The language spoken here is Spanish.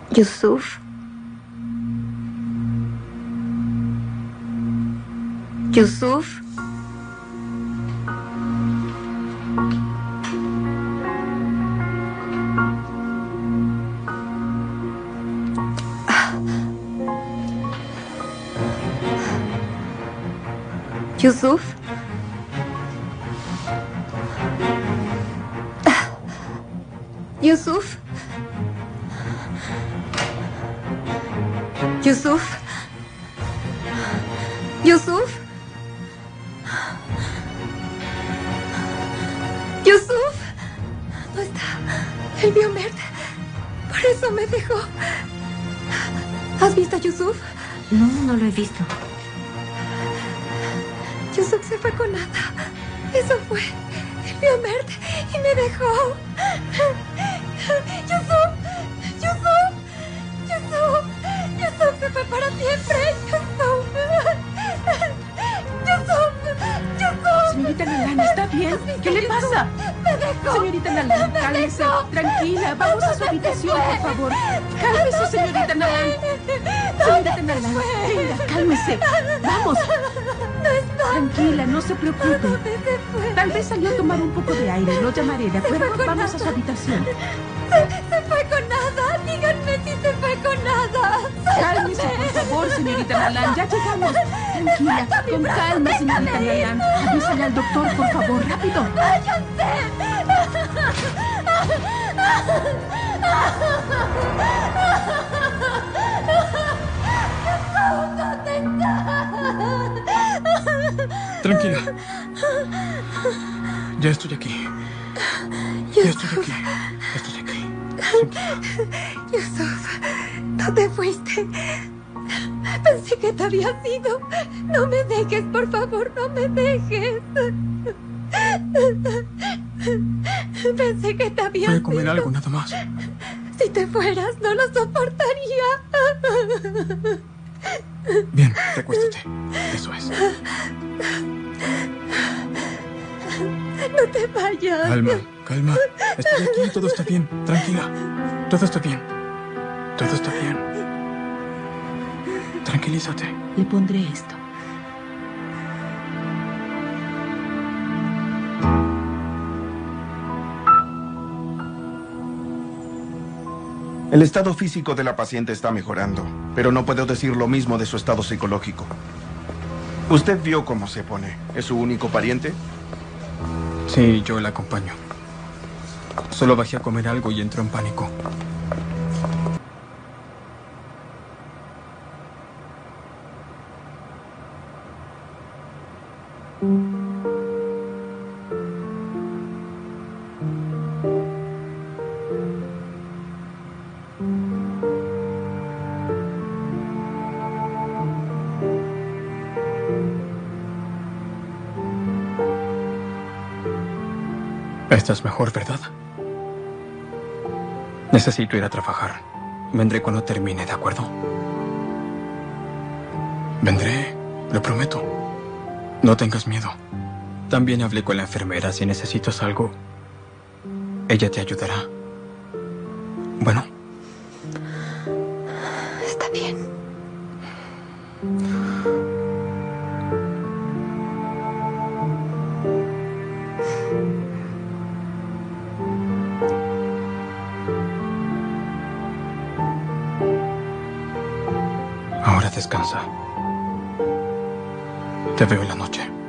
Yusuf. Yusuf. Yusuf. Yusuf. Yusuf. Yusuf. Yusuf. No está. El vio Mert. Por eso me dejó. ¿Has visto a Yusuf? No, no lo he visto. Yusuf se fue con Nada. Eso fue. Él vio a Mert y me dejó. Yusuf. Yusuf. Yusuf. Yusuf se fue para siempre. Yusuf. Yusuf. Yusuf. Señorita Nalan, ¿está bien? ¿Qué le pasa? Me dejó. Señorita Nalan, cálmese. Tranquila, vamos a su habitación, por favor. Cálmese, señorita Nalan. Señorita Nalan, venga, cálmese. Vamos. Tranquila, no se preocupe. Tal vez salió a tomar un poco de aire. Lo llamaré, ¿de acuerdo? Vamos a su habitación. Se fue con Nada. Díganme si se fue con Nada. Cálmese, por favor, señorita Nalan. Ya llegamos. Tranquila, con calma, señorita Nalan. Avísale al doctor, por favor, rápido. ¡Váyanse! ¿Dónde está? Tranquila. Ya estoy aquí. Ya estoy aquí. Estoy aquí. Yusuf, no te fuiste. Pensé que te habías ido. No me dejes, por favor, no me dejes. Pensé que te habías ido. Voy a comer algo, nada más. Si te fueras, no lo soportaría. Bien, recuéstate. Eso es. No te vayas. Calma, calma. Estoy aquí, todo está bien. Tranquila. Todo está bien. Todo está bien. Tranquilízate. Le pondré esto. El estado físico de la paciente está mejorando, pero no puedo decir lo mismo de su estado psicológico. Usted vio cómo se pone. ¿Es su único pariente? Sí, yo la acompaño. Solo bajé a comer algo y entró en pánico. Estás mejor, ¿verdad? Necesito ir a trabajar. Vendré cuando termine, ¿de acuerdo? Vendré, lo prometo. No tengas miedo. También hablé con la enfermera. Si necesitas algo, ella te ayudará. Bueno. Está bien. Ahora descansa. Te veo en la noche.